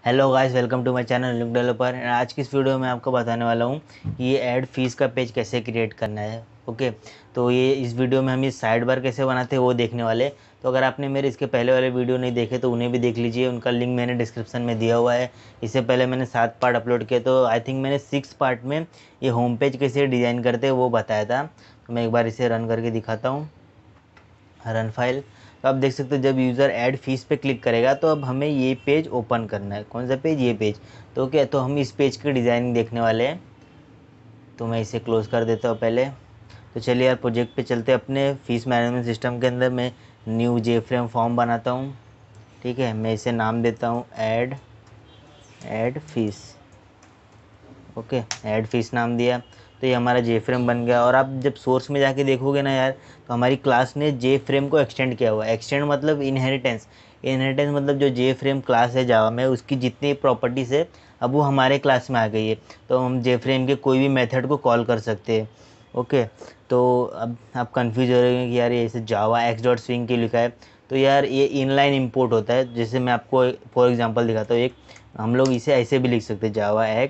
Hello guys, welcome to my channel look developer. आज की इस वीडियो में आपको बताने वाला हूँ कि ये ऐड फीस का पेज कैसे क्रिएट करना है। ओके, तो ये इस वीडियो में हम ये साइड बार कैसे बनाते हैं वो देखने वाले। तो अगर आपने मेरे इसके पहले वाले वीडियो नहीं देखे तो उन्हें भी देख लीजिए, उनका लिंक मैंने डिस्क्रिप्शन में दिया हुआ है। इससे पहले मैंने 7 पार्ट अपलोड किए, तो आई थिंक मैंने 6 पार्ट में ये होम पेज कैसे डिज़ाइन करते हैं वो बताया था। तो मैं एक बार इसे रन करके दिखाता हूँ, रन फाइल। तो आप देख सकते हो जब यूज़र ऐड फीस पे क्लिक करेगा तो अब हमें ये पेज ओपन करना है। कौन सा पेज? ये पेज। तो क्या, तो हम इस पेज की डिज़ाइनिंग देखने वाले हैं। तो मैं इसे क्लोज़ कर देता हूँ पहले। तो चलिए यार, प्रोजेक्ट पे चलते हैं। अपने फीस मैनेजमेंट सिस्टम के अंदर मैं न्यू जे फ्रेम फॉर्म बनाता हूँ। ठीक है, मैं इसे नाम देता हूँ add fees. Okay, add fees नाम दिया। तो ये हमारा जे फ्रेम बन गया। और आप जब सोर्स में जाके देखोगे ना यार, तो हमारी क्लास ने जे फ्रेम को एक्सटेंड किया हुआ है। एक्सटेंड मतलब इनहेरिटेंस। इनहेरिटेंस मतलब जो जे फ्रेम क्लास है जावा में, उसकी जितनी प्रॉपर्टीज़ है अब वो हमारे क्लास में आ गई है। तो हम जे फ्रेम के कोई भी मेथड को कॉल कर सकते हैं। ओके, तो अब आप कंफ्यूज हो रहे हैं कि यार ये ऐसे जावा एक्स डॉट स्विंग के लिखा है। तो यार ये इनलाइन इंपोर्ट होता है। जैसे मैं आपको फॉर एग्जांपल दिखाता हूँ। एक हम लोग इसे ऐसे भी लिख सकते हैं,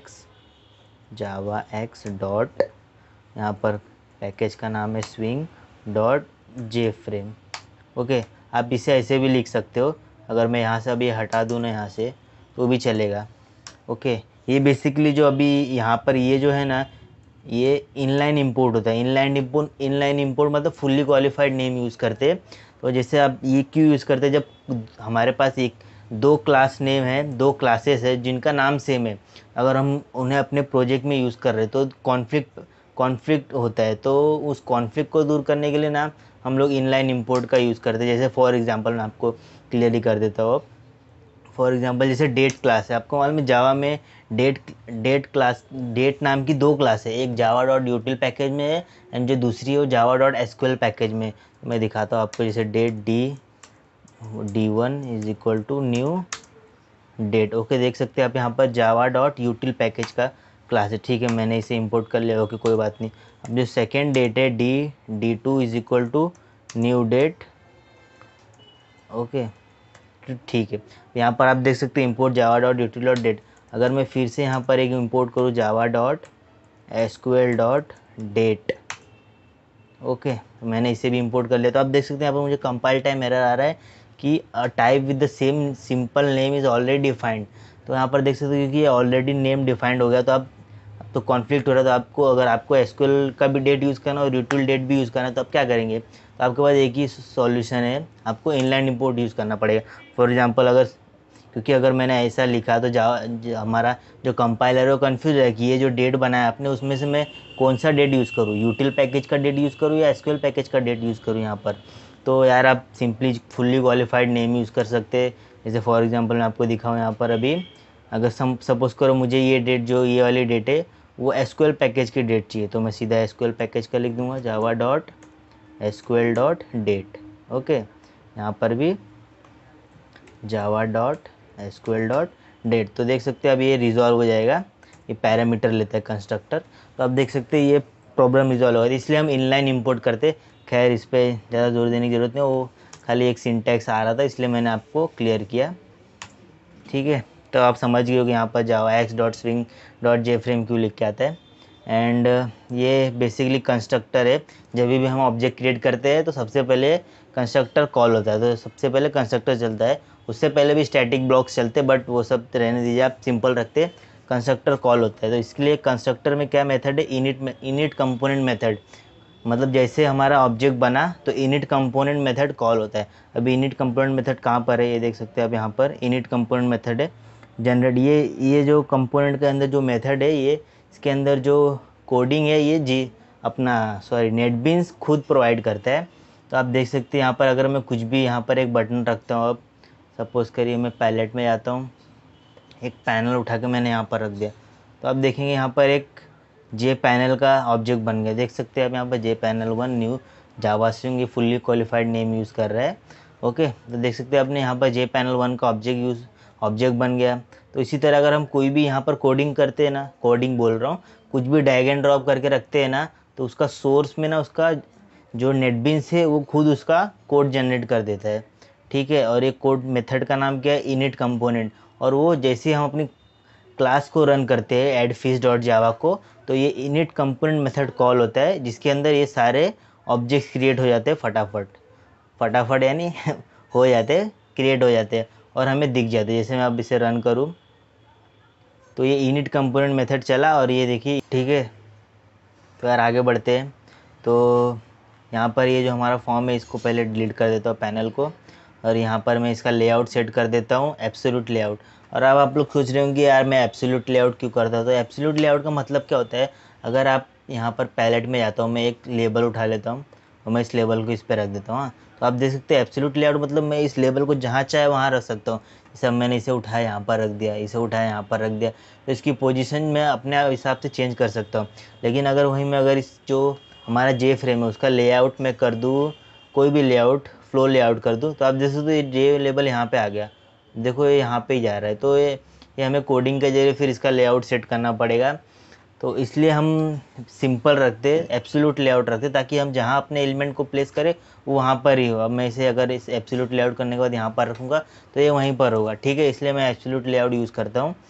जावा एक्स डॉट, यहाँ पर पैकेज का नाम है swing dot J frame. Okay, आप इसे ऐसे भी लिख सकते हो। अगर मैं यहाँ से अभी हटा दूँ ना यहाँ से, तो भी चलेगा। ओके, ये बेसिकली जो अभी यहाँ पर ये जो है ना, ये इनलाइन इंपोर्ट होता है। इनलाइन इंपोर्ट मतलब फुल्ली क्वालिफाइड नेम यूज़ करते हैं। तो जैसे आप ये क्यों यूज़ करते हैं, जब हमारे पास एक दो क्लास नेम है, दो क्लासेस है जिनका नाम सेम है, अगर हम उन्हें अपने प्रोजेक्ट में यूज़ कर रहे हैं तो कॉन्फ्लिक्ट होता है। तो उस कॉन्फ्लिक्ट को दूर करने के लिए ना हम लोग इनलाइन इंपोर्ट का यूज़ करते हैं। जैसे फॉर एग्जांपल मैं आपको क्लियरली कर देता हूँ। फॉर एग्जांपल जैसे डेट क्लास है, आपको मालूम है जावा में डेट डेट नाम की दो क्लास है। एक जावा डॉट यूटिल पैकेज में है एंड जो दूसरी है वो जावा डॉट एसक्यूएल पैकेज में। तो मैं दिखाता हूँ आपको। जैसे date D one is equal to new date. Okay, देख सकते हैं आप यहाँ पर जावा डॉट यूटिल पैकेज का क्लास है। ठीक है, मैंने इसे इंपोर्ट कर लिया। ओके, कोई बात नहीं। अब जो सेकेंड डेट है D two is equal to new date. Okay, ठीक है। यहाँ पर आप देख सकते हैं import Java dot util dot date. अगर मैं फिर से यहाँ पर एक इंपोर्ट करूँ Java dot SQL dot date. Okay, तो मैंने इसे भी इंपोर्ट कर लिया। तो आप देख सकते हैं यहाँ पर मुझे कंपाइल टाइम एरर आ रहा है कि type with the same simple name is already defined. तो यहाँ पर देख सकते हो क्योंकि ये ऑलरेडी नेम डिफाइंड हो गया। तो अब तो कॉन्फ्लिक्ट हो रहा है। तो आपको, अगर आपको एसक्यूएल का भी डेट यूज़ करना और यूटिल डेट भी यूज़ करना है, तो आप क्या करेंगे? तो आपके पास एक ही सॉल्यूशन है, आपको इनलाइन इंपोर्ट यूज़ करना पड़ेगा। फॉर एग्जांपल क्योंकि अगर मैंने ऐसा लिखा तो हमारा जो कंपाइलर है वो कन्फ्यूज है कि ये जो डेट बनाया आपने उसमें से मैं कौन सा डेट यूज़ करूँ, यूटिल पैकेज का डेट यूज़ करूँ या एसक्यूएल पैकेज का डेट यूज़ करूँ यहाँ पर। तो यार आप simply fully qualified name use कर सकते हैं। जैसे फॉर एग्जांपल मैं आपको दिखाऊँ यहाँ पर अभी, अगर सपोज़ करो मुझे ये डेट, जो ये वाली डेट है वो एसक्यूएल पैकेज की डेट चाहिए, तो मैं सीधा एसक्यूएल पैकेज का लिख दूँगा, Java dot SQL dot date. Okay, यहाँ पर भी Java dot SQL dot date. तो देख सकते हैं अब ये रिजॉल्व हो जाएगा। ये पैरामीटर लेता है कंस्ट्रक्टर। तो आप देख सकते हैं ये प्रॉब्लम रिजॉल्व होगा। इसलिए हम इनलाइन इंपोर्ट करते। खैर, इस पर ज़्यादा जोर देने की ज़रूरत नहीं, वो खाली एक सिंटैक्स आ रहा था इसलिए मैंने आपको क्लियर किया। ठीक है, तो आप समझ गए हो कि यहाँ पर Java X dot swing dot J frame क्यों लिख के आता है। एंड ये बेसिकली कंस्ट्रक्टर है। जब भी हम ऑब्जेक्ट क्रिएट करते हैं तो सबसे पहले कंस्ट्रक्टर कॉल होता है, तो सबसे पहले कंस्ट्रक्टर चलता है। उससे पहले भी स्टैटिक ब्लॉक्स चलते, बट वो सब रहने दीजिए, आप सिंपल रखते। कंस्ट्रक्टर कॉल होता है, तो इसके लिए कंस्ट्रक्टर में क्या मेथड है? Init component method. मतलब जैसे हमारा ऑब्जेक्ट बना तो इनिट कंपोनेंट मेथड कॉल होता है। अभी इनिट कंपोनेंट मेथड कहाँ पर है ये देख सकते हैं आप। यहाँ पर इनिट कंपोनेंट मेथड है जनरेट। ये जो कंपोनेंट के अंदर जो मेथड है, ये इसके अंदर जो कोडिंग है ये नेटबीन्स खुद प्रोवाइड करता है। तो आप देख सकते हैं यहाँ पर, अगर मैं कुछ भी यहाँ पर एक बटन रखता हूँ, अब सपोज़ करिए मैं पैलेट में जाता हूँ, एक पैनल उठा के मैंने यहाँ पर रख दिया, तो आप देखेंगे यहाँ पर एक जे पैनल का ऑब्जेक्ट बन गया। देख सकते हैं आप यहाँ पर J panel 1 new Java Swing, ये फुल्ली क्वालिफाइड नेम यूज़ कर रहा है। ओके, तो देख सकते हैं आपने यहाँ पर जे पैनल 1 का ऑब्जेक्ट बन गया। तो इसी तरह अगर हम कोई भी यहाँ पर कोडिंग करते हैं ना, कोडिंग बोल रहा हूँ, कुछ भी ड्रैग एंड ड्रॉप करके रखते हैं ना, तो उसका सोर्स में ना उसका जो नेटबिन्स है वो खुद उसका कोड जनरेट कर देता है। ठीक है, और एक कोड मेथड का नाम क्या है? Init component. और वो जैसे हम अपनी क्लास को रन करते हैं ऐड फीस डॉट जावा को, तो ये इनिट कंपोनेंट मेथड कॉल होता है जिसके अंदर ये सारे ऑब्जेक्ट्स क्रिएट हो जाते हैं फटाफट फटाफट यानी हो जाते हैं, क्रिएट हो जाते हैं और हमें दिख जाते हैं। जैसे मैं अब इसे रन करूँ तो ये इनिट कंपोनेंट मेथड चला और ये देखिए, ठीक है। तो यार आगे बढ़ते हैं। तो यहाँ पर ये जो हमारा फॉर्म है इसको पहले डिलीट कर देता हूँ पैनल को, और यहाँ पर मैं इसका लेआउट सेट कर देता हूँ एब्सोल्यूट लेआउट। और अब आप लोग सोच रहे होंगे यार मैं एब्सोल्यूट लेआउट क्यों करता हूँ। तो एब्सोल्यूट लेआउट का मतलब क्या होता है, अगर आप यहाँ पर पैलेट में जाता हूँ, मैं एक लेबल उठा लेता हूँ और मैं इस लेबल को इस पर रख देता हूँ। हाँ, तो आप देख सकते हैं एब्सोल्यूट लेआउट मतलब मैं इस लेबल को जहाँ चाहे वहाँ रख सकता हूँ। जैसे अब मैंने इसे उठाया यहाँ पर रख दिया, इसे उठाया यहाँ पर रख दिया, तो इसकी पोजीशन मैं अपने हिसाब से चेंज कर सकता हूँ। लेकिन अगर वहीं मैं अगर इस जो हमारा जे फ्रेम है उसका लेआउट मैं कर दूँ, कोई भी लेआउट फ्लो लेआउट कर दूँ, तो आप जैसे तो ये जे लेबल यहाँ पे आ गया, देखो ये यहाँ पे ही जा रहा है। तो ये हमें कोडिंग के जरिए फिर इसका लेआउट सेट करना पड़ेगा। तो इसलिए हम सिंपल रखते, एब्सोल्यूट लेआउट रखते, ताकि हम जहाँ अपने एलिमेंट को प्लेस करें वो वहाँ पर ही हो। अब मैं इसे अगर इस एब्सोल्यूट लेआउट करने के बाद यहाँ पर रखूँगा तो ये वहीं पर होगा, ठीक है। इसलिए मैं एब्सोल्यूट लेआउट यूज़ करता हूँ।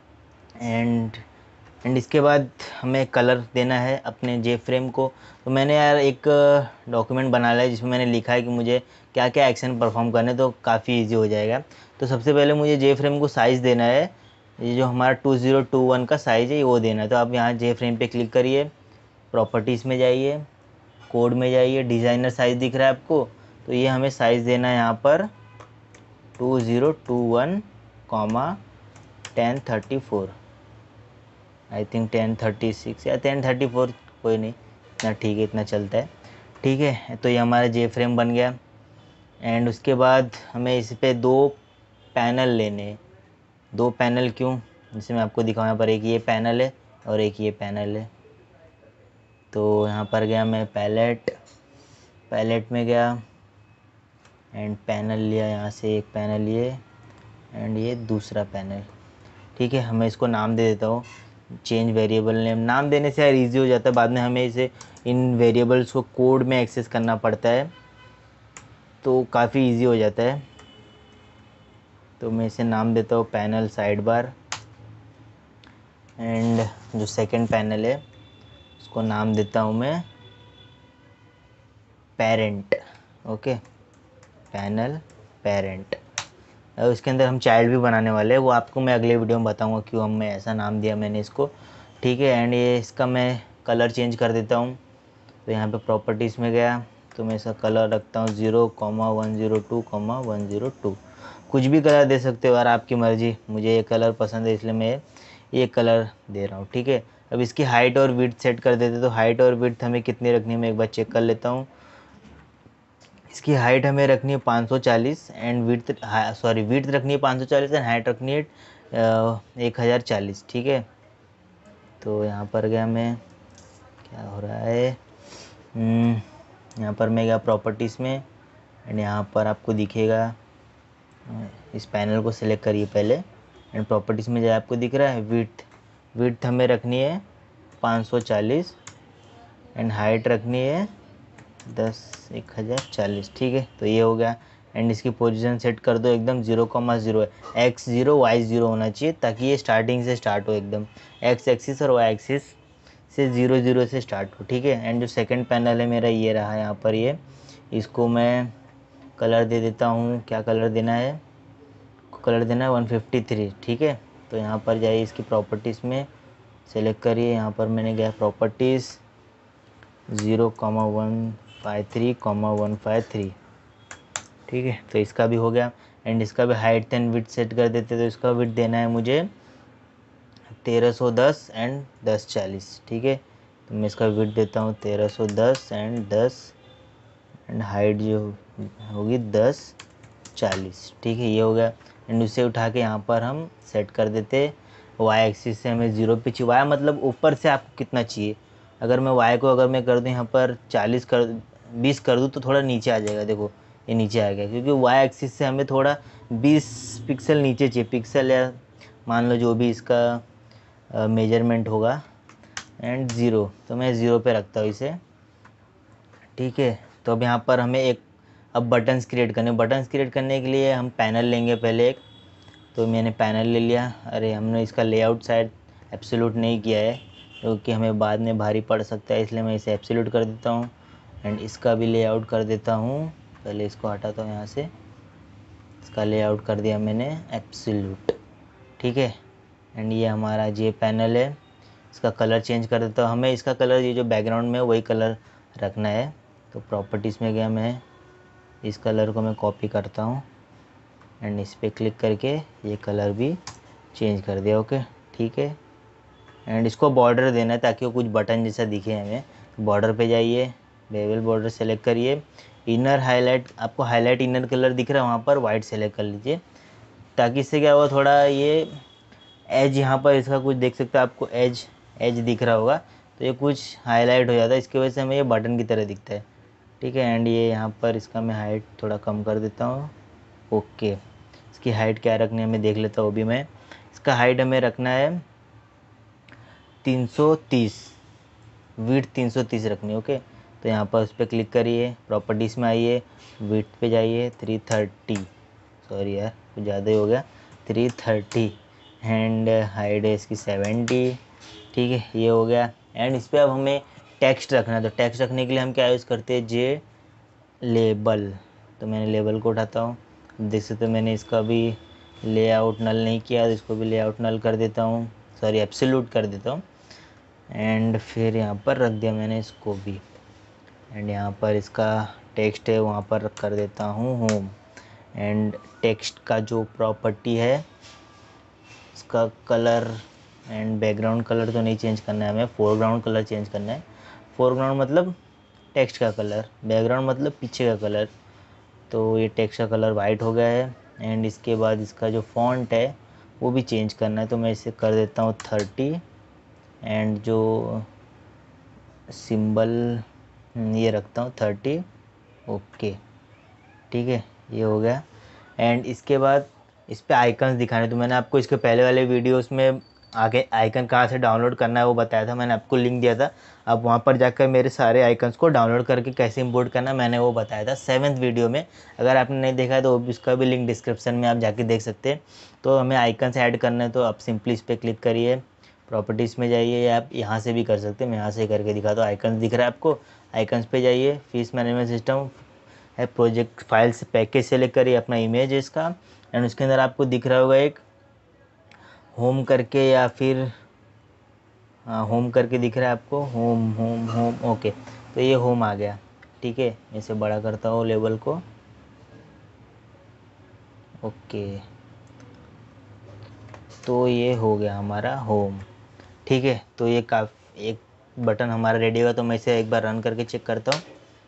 एंड इसके बाद हमें कलर देना है अपने जे फ्रेम को। तो मैंने यार एक डॉक्यूमेंट बना लिया है जिसमें मैंने लिखा है कि मुझे क्या क्या एक्शन परफॉर्म करने, तो काफ़ी इजी हो जाएगा। तो सबसे पहले मुझे जे फ्रेम को साइज़ देना है, ये जो हमारा 2021 का साइज़ है वो देना है। तो आप यहाँ जे फ्रेम पे क्लिक करिए, प्रॉपर्टीज़ में जाइए, कोड में जाइए, डिज़ाइनर साइज़ दिख रहा है आपको, तो ये हमें साइज़ देना है यहाँ पर 2021 1034, आई थिंक 1036 या 1034, कोई नहीं, इतना ठीक है, इतना चलता है, ठीक है। तो ये हमारा जे फ्रेम बन गया। एंड उसके बाद हमें इस पे दो पैनल लेने हैं। दो पैनल क्यों, जैसे मैं आपको दिखाऊँ, यहाँ पर एक ये पैनल है और एक ये पैनल है। तो यहाँ पर गया मैं पैलेट में गया एंड पैनल लिया, यहाँ से एक पैनल लिए एंड ये दूसरा पैनल, ठीक है। हमें इसको नाम दे देता हूँ, चेंज वेरिएबल नेम। नाम देने से यार ईजी हो जाता है, बाद में हमें इसे इन वेरिएबल्स को कोड में एक्सेस करना पड़ता है, तो काफ़ी इजी हो जाता है। तो मैं इसे नाम देता हूँ पैनल साइड बार। एंड जो सेकंड पैनल है उसको नाम देता हूँ मैं पेरेंट, ओके, पैनल पेरेंट। और उसके अंदर हम चाइल्ड भी बनाने वाले हैं, वो आपको मैं अगले वीडियो में बताऊंगा क्यों हम मैं ऐसा नाम दिया मैंने इसको, ठीक है। एंड ये इसका मैं कलर चेंज कर देता हूँ। तो यहाँ पे प्रॉपर्टीज़ में गया तो मैं इसका कलर रखता हूँ 0,102,102। कुछ भी कलर दे सकते हो यार, आपकी मर्ज़ी। मुझे ये कलर पसंद है इसलिए मैं ये कलर दे रहा हूँ, ठीक है। अब इसकी हाइट और विड्थ सेट कर देते, तो हाइट और विड्थ हमें कितनी रखनी है मैं एक बार चेक कर लेता हूँ। इसकी हाइट हमें रखनी है 540 एंड विड्थ विड्थ रखनी है 540 एंड हाइट रखनी है 1040, ठीक है। तो यहाँ पर गया मैं, क्या हो रहा है, यहाँ पर मैं गया प्रॉपर्टीज़ में एंड यहाँ पर आपको दिखेगा, इस पैनल को सिलेक्ट करिए पहले एंड प्रॉपर्टीज़ में जाए, आपको दिख रहा है विड्थ हमें रखनी है 540 एंड हाइट रखनी है 1040, ठीक है। तो ये हो गया। एंड इसकी पोजीशन सेट कर दो एकदम 0,0 है, x0 y0 होना चाहिए ताकि ये स्टार्टिंग से स्टार्ट हो एकदम, x एक्सिस और y एक्सिस से 0,0 से स्टार्ट हो, ठीक है। एंड जो सेकंड पैनल है मेरा ये रहा, यहाँ पर ये, इसको मैं कलर दे देता हूँ। क्या कलर देना है, कलर देना है 153, ठीक है। तो यहाँ पर जाइए, इसकी प्रॉपर्टीज़ में सेलेक्ट करिए, यहाँ पर मैंने गया प्रॉपर्टीज़ 0,153,153, ठीक है। तो इसका भी हो गया। एंड इसका भी हाइट एंड विड्थ सेट कर देते, तो इसका विड्थ देना है मुझे 1310 एंड 1040, ठीक है। तो मैं इसका विड्थ देता हूँ 1310 एंड 10 एंड हाइट जो होगी 1040, ठीक है। ये हो गया। एंड उसे उठा के यहाँ पर हम सेट कर देते, वाई एक्सिस से हमें 0 पे चाहिए। वाई मतलब ऊपर से आपको कितना चाहिए, अगर मैं वाई को अगर मैं कर दूँ यहाँ पर 20 कर दूँ तो थोड़ा नीचे आ जाएगा, देखो ये नीचे आ गया, क्योंकि वाई एक्सिस से हमें थोड़ा 20 पिक्सल नीचे चाहिए, पिक्सल या मान लो जो भी इसका मेजरमेंट होगा। एंड 0, तो मैं 0 पे रखता हूँ इसे, ठीक है। तो अब यहाँ पर हमें अब बटन्स क्रिएट करने के लिए हम पैनल लेंगे पहले एक, तो मैंने पैनल ले लिया। अरे हमने इसका लेआउट शायद एब्सोल्यूट नहीं किया है, क्योंकि हमें बाद में भारी पड़ सकता है, इसलिए मैं इसे एब्सोल्यूट कर देता हूँ। एंड इसका भी लेआउट कर देता हूँ। पहले इसको हटाता हूँ यहाँ से, इसका लेआउट कर दिया मैंने एब्सोल्यूट, ठीक है। एंड ये हमारा जे पैनल है, इसका कलर चेंज कर देता हूँ। हमें इसका कलर ये जो बैकग्राउंड में वही कलर रखना है। तो प्रॉपर्टीज़ में गया मैं, इस कलर को मैं कॉपी करता हूँ एंड इस पर क्लिक करके ये कलर भी चेंज कर दिया। ओके, ठीक है। एंड इसको बॉर्डर देना है ताकि वो कुछ बटन जैसा दिखे हमें। बॉर्डर पे जाइए, बेवल बॉर्डर सेलेक्ट करिए, इनर हाईलाइट, आपको हाईलाइट इनर कलर दिख रहा है वहाँ पर वाइट सेलेक्ट कर लीजिए, ताकि इससे क्या होगा, थोड़ा ये एज यहाँ पर इसका कुछ देख सकते हैं, आपको एज दिख रहा होगा, तो ये कुछ हाईलाइट हो जाता है, इसकी वजह से हमें ये बटन की तरह दिखता है, ठीक है। एंड ये यहाँ पर इसका मैं हाइट थोड़ा कम कर देता हूँ। ओके, इसकी हाइट क्या रखनी है मैं देख लेता हूँ अभी मैं। इसका हाइट हमें रखना है 330, विड्थ 330 रखनी है। ओके, तो यहाँ पर उस पर क्लिक करिए, प्रॉपर्टीज़ में आइए, विड्थ पे जाइए 330, सॉरी यार कुछ ज़्यादा ही हो गया, 330। एंड हाइट है इसकी 70, ठीक है, ये हो गया। एंड इस पर अब हमें टेक्स्ट रखना है, तो टेक्स्ट रखने के लिए हम क्या यूज़ करते हैं, जे लेबल। तो मैंने लेबल को उठाता हूँ, देख सकते हो मैंने इसका भी लेआउट नल नहीं किया, तो इसको भी लेआउट नल कर देता हूँ, सॉरी एब्सोल्यूट कर देता हूँ। एंड फिर यहाँ पर रख दिया मैंने इसको भी। एंड यहाँ पर इसका टेक्स्ट है वहाँ पर कर देता हूँ होम। एंड टेक्स्ट का जो प्रॉपर्टी है, इसका कलर एंड बैकग्राउंड कलर तो नहीं चेंज करना है हमें, फोरग्राउंड कलर चेंज करना है। फोरग्राउंड मतलब टेक्स्ट का कलर, बैकग्राउंड मतलब पीछे का कलर। तो ये टेक्स्ट का कलर वाइट हो गया है। एंड इसके बाद इसका जो फॉन्ट है वो भी चेंज करना है, तो मैं इसे कर देता हूँ 30। एंड जो सिंबल ये रखता हूँ 30। ओके, ठीक है, ये हो गया। एंड इसके बाद इस पे आइकन्स दिखाने, तो मैंने आपको इसके पहले वाले वीडियोस में आगे आइकन कहाँ से डाउनलोड करना है वो बताया था, मैंने आपको लिंक दिया था। आप वहाँ पर जाकर मेरे सारे आइकन्स को डाउनलोड करके कैसे इंपोर्ट करना मैंने वो बताया था 7th वीडियो में। अगर आपने नहीं देखा है तो उसका भी लिंक डिस्क्रिप्शन में आप जाके देख सकते हैं। तो हमें आइकन्स ऐड करना है, तो आप सिंपली इस पर क्लिक करिए, प्रॉपर्टीज़ में जाइए, या आप यहाँ से भी कर सकते हैं, मैं यहाँ से करके दिखाता हूँ। आइकन्स दिख रहा है आपको, आइकन्स पे जाइए, फीस मैनेजमेंट सिस्टम है, प्रोजेक्ट फाइल से पैकेज सेलेक्ट करिए, अपना इमेज है इसका। एंड उसके अंदर आपको दिख रहा होगा एक होम करके, या फिर हाँ होम करके दिख रहा है आपको, होम होम होम। ओके, तो ये होम आ गया, ठीक है। इसे बड़ा करता हूँ लेवल को। ओके, तो ये हो गया हमारा होम, ठीक है। तो ये एक बटन हमारा रेडी होगा, तो मैं इसे एक बार रन करके चेक करता हूँ।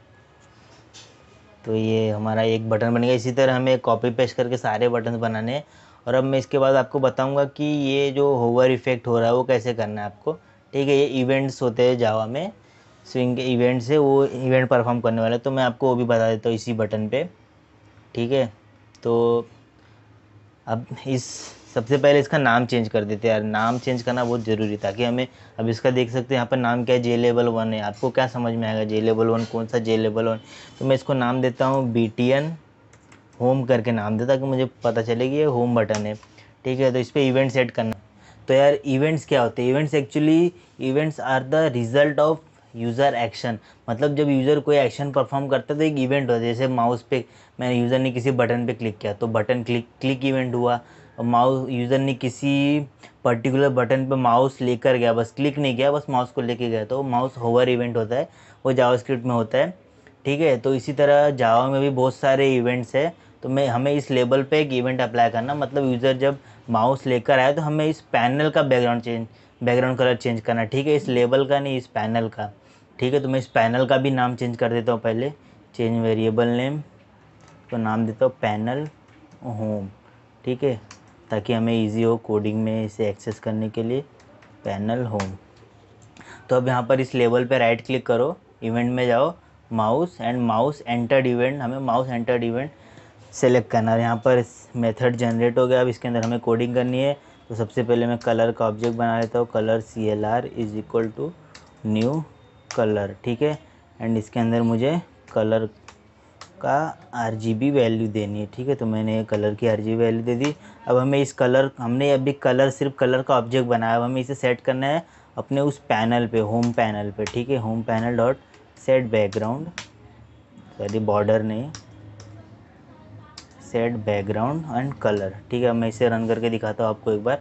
तो ये हमारा एक बटन बन गया। इसी तरह हमें कॉपी पेस्ट करके सारे बटन बनाने हैं। और अब मैं इसके बाद आपको बताऊंगा कि ये जो होवर इफेक्ट हो रहा है वो कैसे करना है आपको, ठीक है। ये इवेंट्स होते हैं जावा में, स्विंग के इवेंट्स है, वो इवेंट परफॉर्म करने वाला है, तो मैं आपको वो भी बता देता हूँ इसी बटन पे, ठीक है। तो अब इस सबसे पहले इसका नाम चेंज कर देते हैं यार, नाम चेंज करना बहुत ज़रूरी, ताकि हमें अब इसका देख सकते हैं यहाँ पर नाम क्या है, जे लेवल 1 है। आपको क्या समझ में आएगा जे लेवल 1 कौन सा जे लेवल 1, तो मैं इसको नाम देता हूँ BTN होम करके नाम देता, कि मुझे पता चले कि ये होम बटन है, ठीक है। तो इस पर इवेंट सेट करना। तो यार इवेंट्स क्या होते हैं, events actually events are the result of user action. मतलब जब यूज़र कोई एक्शन परफॉर्म करता है तो एक इवेंट होता है। जैसे माउस पे मैंने यूज़र ने किसी बटन पे क्लिक किया तो बटन क्लिक इवेंट हुआ। और माउस यूज़र ने किसी पर्टिकुलर बटन पे माउस लेकर गया, बस क्लिक नहीं किया, बस माउस को लेके गया, तो माउस होवर इवेंट होता है, वो जावास्क्रिप्ट में होता है, ठीक है। तो इसी तरह जावा में भी बहुत सारे इवेंट्स है। तो हमें इस लेबल पे एक इवेंट अप्लाई करना, मतलब यूज़र जब माउस लेकर आए तो हमें इस पैनल का बैकग्राउंड कलर चेंज करना, ठीक है, इस लेबल का नहीं, इस पैनल का, ठीक है। तो मैं इस पैनल का भी नाम चेंज कर देता हूँ पहले, चेंज वेरिएबल नेम, तो नाम देता हूँ पैनल होम, ठीक है, ताकि हमें इजी हो कोडिंग में इसे एक्सेस करने के लिए, पैनल होम। तो अब यहाँ पर इस लेबल पे राइट क्लिक करो, इवेंट में जाओ, mouse and mouse entered event, हमें माउस एंटर्ड इवेंट सेलेक्ट करना है। यहाँ पर मेथड जनरेट हो गया, अब इसके अंदर हमें कोडिंग करनी है। तो सबसे पहले मैं कलर का ऑब्जेक्ट बना लेता हूँ, colour CLR is equal to new colour, ठीक है। एंड इसके अंदर मुझे कलर का RGB वैल्यू देनी है। ठीक है, तो मैंने कलर की RGB वैल्यू दे दी। अब हमें इस कलर, हमने अभी कलर, सिर्फ कलर का ऑब्जेक्ट बनाया, अब हमें इसे सेट करना है अपने उस पैनल पे, होम पैनल पे। ठीक है, home panel dot set background, sorry border नहीं, सेट बैकग्राउंड एंड कलर। ठीक है, मैं इसे रन करके दिखाता हूँ आपको एक बार।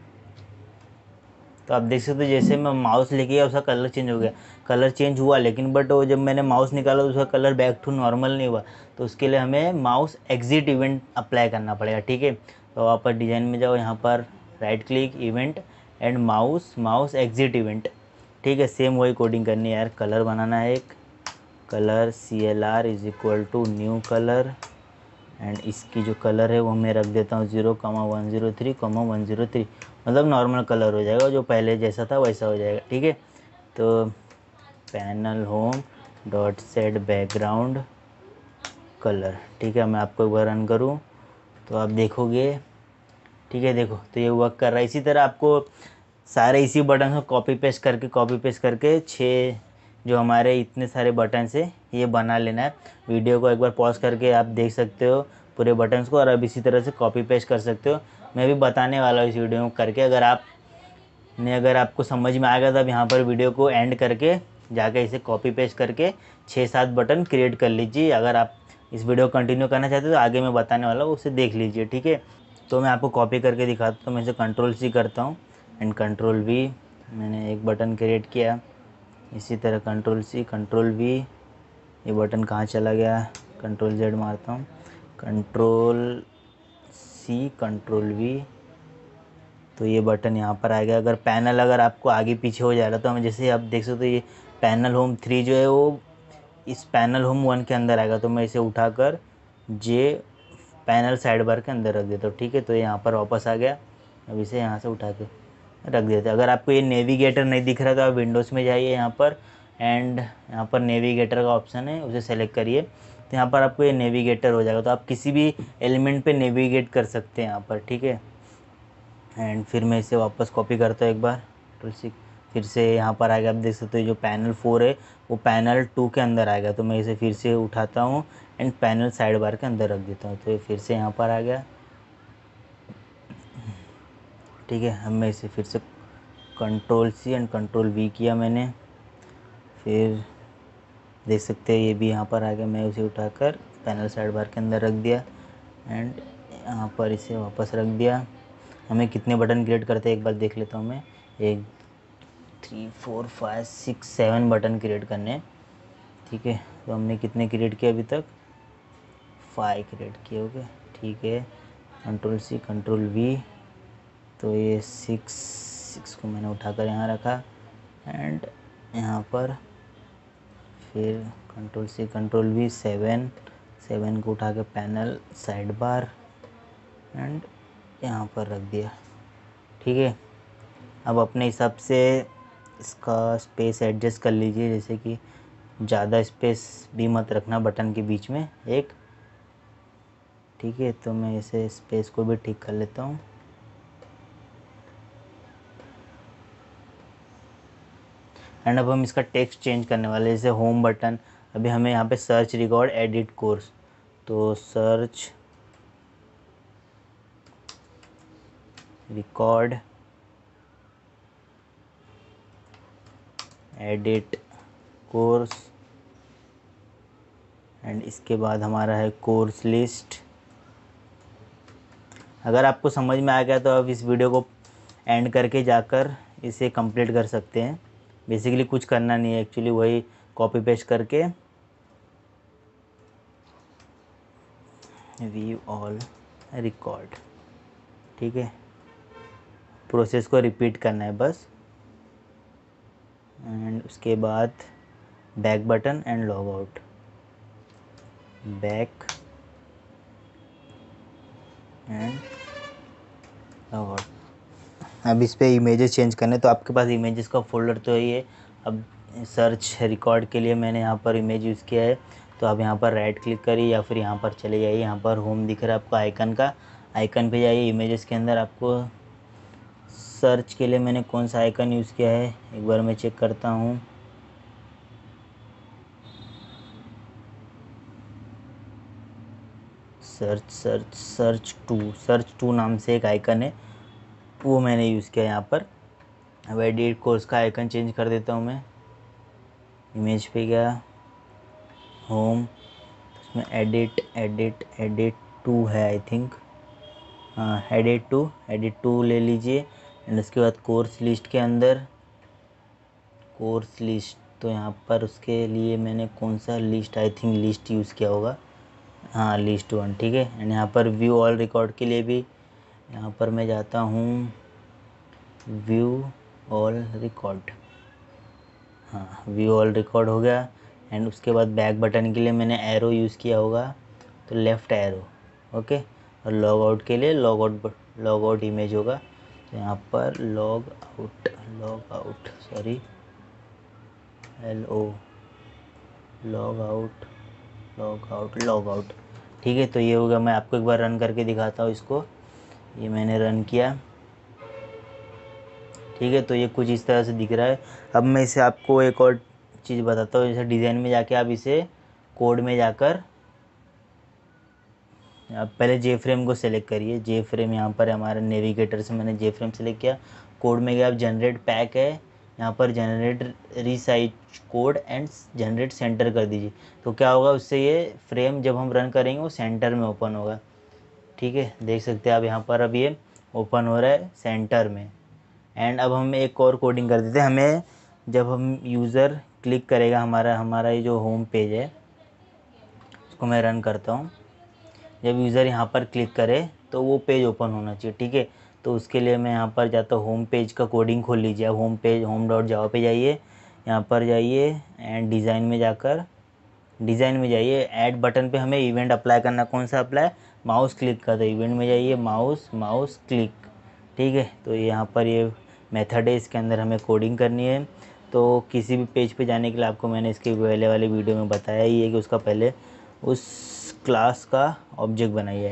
तो आप देख सकते हो जैसे मैं माउस लेके गया उसका कलर चेंज हो गया, कलर चेंज हुआ, लेकिन बट वो जब मैंने माउस निकाला तो उसका कलर बैक टू नॉर्मल नहीं हुआ। तो उसके लिए हमें माउस एग्जिट इवेंट अप्लाई करना पड़ेगा। ठीक है, तो आप डिज़ाइन में जाओ, यहाँ पर right click, event and mouse exit event. ठीक है, सेम वही कोडिंग करनी है यार। कलर बनाना है एक, colour CLR is equal to new colour, and इसकी जो कलर है वो मैं रख देता हूँ 0,103,103, मतलब नॉर्मल कलर हो जाएगा, जो पहले जैसा था वैसा हो जाएगा। ठीक है, तो panel home dot set background colour. ठीक है, मैं आपको एक बार रन करूँ तो आप देखोगे। ठीक है, देखो तो ये वर्क कर रहा है। इसी तरह आपको सारे इसी बटन को कॉपी पेस्ट करके 6 जो हमारे इतने सारे बटन से ये बना लेना है। वीडियो को एक बार पॉज करके आप देख सकते हो पूरे बटन्स को, और अब इसी तरह से कॉपी पेस्ट कर सकते हो। मैं भी बताने वाला हूँ इस वीडियो में करके। अगर आपको समझ में आ गया तब यहाँ पर वीडियो को एंड करके जाके इसे कॉपी पेस्ट करके 6-7 बटन क्रिएट कर लीजिए। अगर आप इस वीडियो को कंटिन्यू करना चाहते हो तो आगे मैं बताने वाला हूँ, उसे देख लीजिए। ठीक है, तो मैं आपको कॉपी करके दिखाता हूँ। तो मैं इसे Ctrl+C करता हूँ एंड Ctrl+V, मैंने एक बटन क्रिएट किया। इसी तरह Ctrl+C Ctrl+V, ये बटन कहाँ चला गया, Ctrl+Z मारता हूँ, Ctrl+C Ctrl+V, तो ये बटन यहाँ पर आएगा। अगर पैनल अगर आपको आगे पीछे हो जाएगा तो हमें, जैसे आप देख सकते हो ये पैनल होम 3 जो है वो इस पैनल होम 1 के अंदर आएगा। तो मैं इसे उठाकर जे पैनल साइड बार के अंदर रख देता हूँ। ठीक है, तो ये यहाँ पर वापस आ गया। अब इसे यहाँ से उठा के रख देते हैं। अगर आपको ये नेविगेटर नहीं दिख रहा तो आप विंडोज़ में जाइए यहाँ पर, एंड यहाँ पर नेविगेटर का ऑप्शन है, उसे सेलेक्ट करिए। तो यहाँ पर आपको ये नेविगेटर हो जाएगा। तो आप किसी भी एलिमेंट पे नेविगेट कर सकते हैं यहाँ पर। ठीक है, एंड फिर मैं इसे वापस कॉपी करता हूँ एक बार, तुलसी फिर से यहाँ पर आएगा। आप देख सकते हो जो पैनल 4 है वो पैनल 2 के अंदर आएगा। तो मैं इसे फिर से उठाता हूँ एंड पैनल साइड बार के अंदर रख देता हूँ, तो ये फिर से यहाँ पर आ गया। ठीक है, अब मैं इसे फिर से Ctrl+C एंड Ctrl+V किया मैंने, फिर देख सकते हैं ये भी यहाँ पर आ गया। मैं उसे उठाकर पैनल साइड बार के अंदर रख दिया एंड यहाँ पर इसे वापस रख दिया। हमें कितने बटन क्रिएट करते हैं एक बार देख लेता हूँ मैं। 1 3 4 5 6 7 बटन क्रिएट करने हैं। ठीक है, तो हमने कितने क्रिएट किए अभी तक, 5 क्रिएट किए। ओके, ठीक है, Ctrl+C Ctrl+V, तो ये 6 को मैंने उठाकर यहाँ रखा एंड यहाँ पर फिर Ctrl+C Ctrl+V 7 को उठा के पैनल साइड बार एंड यहाँ पर रख दिया। ठीक है, अब अपने हिसाब से इसका स्पेस एडजस्ट कर लीजिए, जैसे कि ज़्यादा स्पेस भी मत रखना बटन के बीच में एक। ठीक है, तो मैं इसे स्पेस को भी ठीक कर लेता हूँ। एंड अब हम इसका टेक्स्ट चेंज करने वाले हैं। जैसे होम बटन, अभी हमें यहाँ पे सर्च रिकॉर्ड एडिट कोर्स, तो search record edit course and इसके बाद हमारा है कोर्स लिस्ट। अगर आपको समझ में आ गया तो आप इस वीडियो को एंड करके जाकर इसे कंप्लीट कर सकते हैं। बेसिकली कुछ करना नहीं है, एक्चुअली वही कॉपी पेस्ट करके व्यू ऑल रिकॉर्ड। ठीक है, प्रोसेस को रिपीट करना है बस, एंड उसके बाद back button and log out, back and log out. अब इस पे इमेजेस चेंज करने, तो आपके पास इमेजेस का फोल्डर तो ही है। अब सर्च रिकॉर्ड के लिए मैंने यहाँ पर इमेज यूज़ किया है, तो आप यहाँ पर राइट क्लिक करिए या फिर यहाँ पर चले जाइए। यहाँ पर होम दिख रहा है आपको आइकन का, आइकन पे जाइए। इमेजेस के अंदर आपको सर्च के लिए मैंने कौन सा आइकन यूज़ किया है एक बार मैं चेक करता हूँ। सर्च टू नाम से एक आइकन है, वो मैंने यूज़ किया यहाँ पर। अब एडिट कोर्स का आइकन चेंज कर देता हूँ मैं। इमेज पे गया, होम, उसमें एडिट टू है आई थिंक, हाँ एडिट टू ले लीजिए। एंड उसके बाद कोर्स लिस्ट के अंदर कोर्स लिस्ट, तो यहाँ पर उसके लिए मैंने कौन सा list, I think list use किया होगा, हाँ लिस्ट 1, ठीक है। एंड यहाँ पर व्यू ऑल रिकॉर्ड के लिए भी यहाँ पर मैं जाता हूँ व्यू ऑल रिकॉर्ड, हाँ व्यू ऑल रिकॉर्ड हो गया। एंड उसके बाद बैक बटन के लिए मैंने एरो यूज़ किया होगा, तो लेफ़्ट एरो, ओके। और लॉग आउट के लिए लॉग आउट इमेज होगा, तो यहाँ पर log out sorry LO log out, ठीक है। तो ये होगा, मैं आपको एक बार रन करके दिखाता हूँ इसको। ये मैंने रन किया, ठीक है। तो ये कुछ इस तरह से दिख रहा है। अब मैं इसे आपको एक और चीज़ बताता हूँ, जैसे डिज़ाइन में जाके आप इसे कोड में जाकर आप पहले जे फ्रेम को सेलेक्ट करिए। जे फ्रेम यहाँ पर हमारा नेविगेटर से मैंने जे फ्रेम सेलेक्ट किया। कोड में गया, आप जनरेट पैक है, यहाँ पर generate resize code and generate centre कर दीजिए। तो क्या होगा, उससे ये फ्रेम जब हम रन करेंगे वो सेंटर में ओपन होगा, ठीक है। देख सकते हैं आप यहाँ पर, अब ये ओपन हो रहा है सेंटर में। एंड अब हम एक और कोडिंग कर देते हैं। हमें जब हम यूज़र क्लिक करेगा, हमारा ये जो होम पेज है, उसको मैं रन करता हूँ। जब यूज़र यहाँ पर क्लिक करे तो वो पेज ओपन होना चाहिए, ठीक है। तो उसके लिए मैं यहाँ पर जाता हूँ, होम पेज का कोडिंग खोल लीजिए। आप होम डॉट जावा पे जाइए, यहाँ पर जाइए एंड डिज़ाइन में जाइए। ऐड बटन पे हमें इवेंट अप्लाई करना, कौन सा अप्लाई, माउस क्लिक कर दो, इवेंट में जाइए, माउस क्लिक, ठीक है। तो यहाँ पर ये मेथड है, इसके अंदर हमें कोडिंग करनी है। तो किसी भी पेज पे जाने के लिए आपको मैंने इसके पहले वाले वीडियो में बताया ही है कि उसका पहले उस क्लास का ऑब्जेक्ट बनाइए।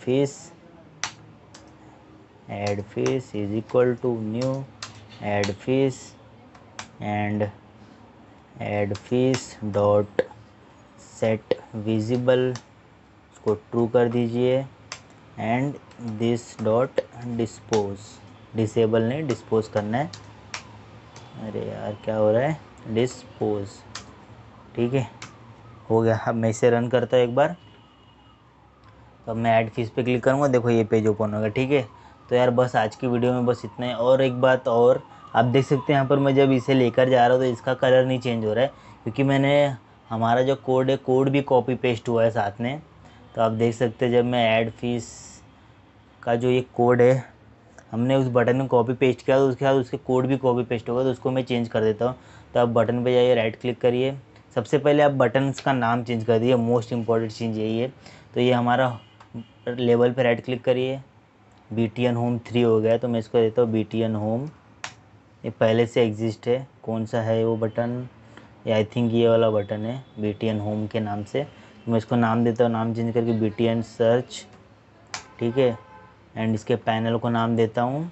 Add face is equal to new add face and add face dot set visible, उसको ट्रू कर दीजिए। एंड दिस डॉट डिसेबल नहीं, डिस्पोज करना है। अरे यार क्या हो रहा है, डिस्पोज, ठीक है, हो गया। अब मैं इसे रन करता हूँ एक बार। तो अब मैं ऐड फीस पे क्लिक करूँगा, देखो ये पेज ओपन होगा, ठीक है। तो यार बस आज की वीडियो में बस इतना ही। और एक बात और, आप देख सकते हैं यहाँ पर मैं जब इसे लेकर जा रहा हूँ तो इसका कलर नहीं चेंज हो रहा है, क्योंकि मैंने हमारा जो कोड है, कोड भी कॉपी पेस्ट हुआ है साथ में। तो आप देख सकते हैं जब मैं ऐड फीस का जो ये कोड है, हमने उस बटन में कॉपी पेस्ट किया, तो उसके बाद उसके कोड भी कॉपी पेस्ट होगा। तो उसको मैं चेंज कर देता हूँ। तो आप बटन पे जाइए, राइट क्लिक करिए, सबसे पहले आप बटन्स का नाम चेंज कर दिए, मोस्ट इंपॉर्टेंट चीज़ यही है। तो ये हमारा लेबल पे राइट क्लिक करिए, BTN होम 3 हो गया, तो मैं इसको देता हूँ BTN होम। ये पहले से एग्जिस्ट है, कौन सा है वो बटन, ये आई थिंक ये वाला बटन है BTN होम के नाम से। तो मैं इसको नाम देता हूँ, नाम चेंज करके BTN सर्च, ठीक है। एंड इसके पैनल को नाम देता हूँ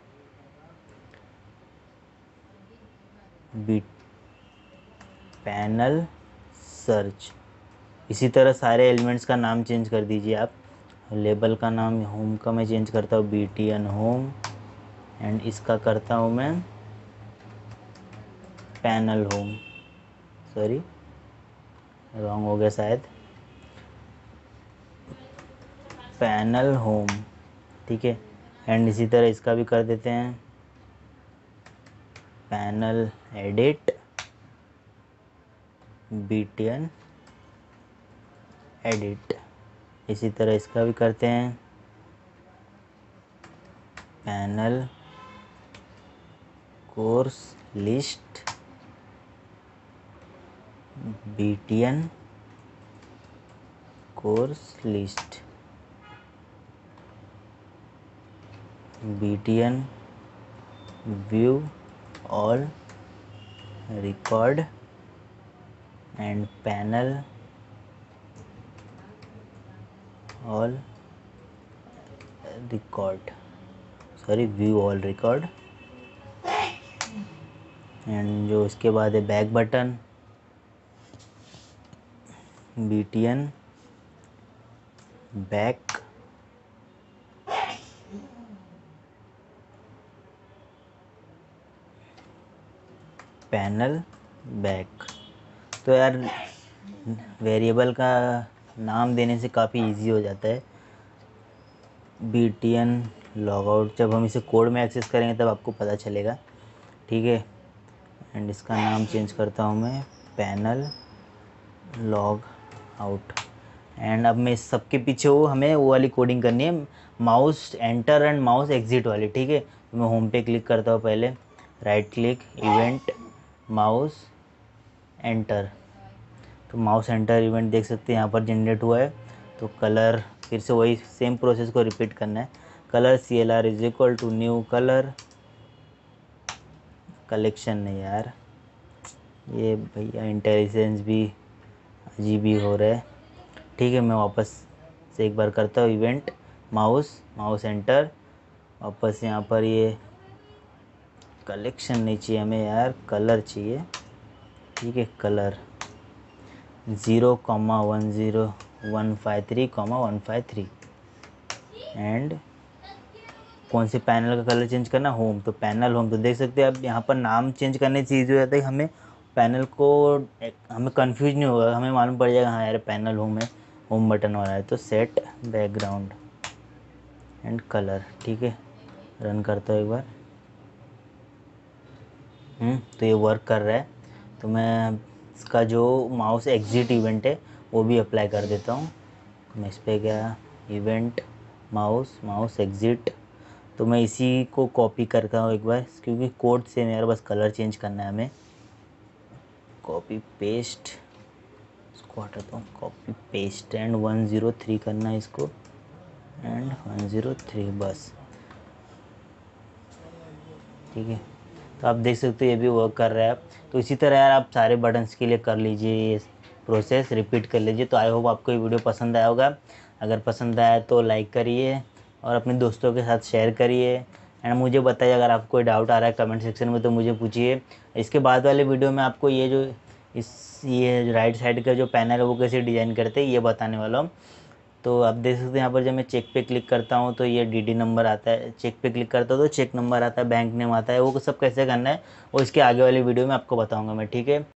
पैनल सर्च। इसी तरह सारे एलिमेंट्स का नाम चेंज कर दीजिए आप। लेबल का नाम होम का मैं चेंज करता हूँ BTN होम, एंड इसका करता हूँ मैं पैनल होम, सॉरी रॉन्ग हो गया शायद, पैनल होम, ठीक है। एंड इसी तरह इसका भी कर देते हैं पैनल एडिट BTN एडिट। इसी तरह इसका भी करते हैं panel course list BTN course list, BTN view all record and panel all record, sorry view all record. And जो इसके बाद है back button BTN back, panel, back. तो यार वेरिएबल का नाम देने से काफ़ी इजी हो जाता है। btn लॉगआउट, जब हम इसे कोड में एक्सेस करेंगे तब आपको पता चलेगा, ठीक है। एंड इसका नाम चेंज करता हूँ मैं, पैनल लॉग आउट। एंड अब मैं इस सबके पीछे हमें वो वाली कोडिंग करनी है, mouse enter and mouse exit वाली, ठीक है। तो मैं होम पे क्लिक करता हूँ पहले, right click, event, mouse enter. तो माउस एंटर इवेंट देख सकते हैं यहाँ पर जनरेट हुआ है। तो कलर, फिर से वही सेम प्रोसेस को रिपीट करना है। Colour CLR is equal to new colour, collection नहीं यार, ये भैया इंटेलिजेंस भी अजीब ही हो रहा है, ठीक है। मैं वापस से एक बार करता हूँ, इवेंट, माउस एंटर, वापस यहाँ पर ये कलेक्शन नहीं चाहिए हमें यार, कलर चाहिए, ठीक है। कलर 0,10,153,153 एंड कौन से पैनल का कलर चेंज करना, होम। तो पैनल होम, तो देख सकते हैं अब यहाँ पर नाम चेंज करने से ईजी हो जाता है, हमें पैनल को हमें कंफ्यूज नहीं होगा, हमें मालूम पड़ जाएगा हाँ यार पैनल होम है, होम बटन वाला है। तो सेट बैकग्राउंड एंड कलर, ठीक है। रन करता हूँ एक बार, तो ये वर्क कर रहा है। तो मैं इसका जो माउस एग्जिट इवेंट है वो भी अप्लाई कर देता हूँ। मैं इस पर गया, इवेंट, माउस एग्जिट। तो मैं इसी को कॉपी करता हूँ एक बार, क्योंकि कोड से मेरा बस कलर चेंज करना है हमें। कॉपी पेस्ट, इसको हटाता हूँ, कॉपी पेस्ट एंड 103 करना है इसको, एंड 103 बस, ठीक है। तो आप देख सकते हो ये भी वर्क कर रहा है। तो इसी तरह यार आप सारे बटन्स के लिए कर लीजिए, ये प्रोसेस रिपीट कर लीजिए। तो आई होप आपको ये वीडियो पसंद आया होगा। अगर पसंद आया तो लाइक करिए और अपने दोस्तों के साथ शेयर करिए। एंड मुझे बताइए अगर आपको कोई डाउट आ रहा है कमेंट सेक्शन में तो मुझे पूछिए। इसके बाद वाले वीडियो में आपको ये राइट साइड का जो पैनल है वो कैसे डिज़ाइन करते हैं ये बताने वाला हूँ। तो आप देख सकते हैं यहाँ पर जब मैं चेक पे क्लिक करता हूँ तो ये DD नंबर आता है, चेक पे क्लिक करता हूँ तो चेक नंबर आता है, बैंक नेम आता है, वो सब कैसे करना है वो इसके आगे वाली वीडियो में आपको बताऊँगा मैं, ठीक है।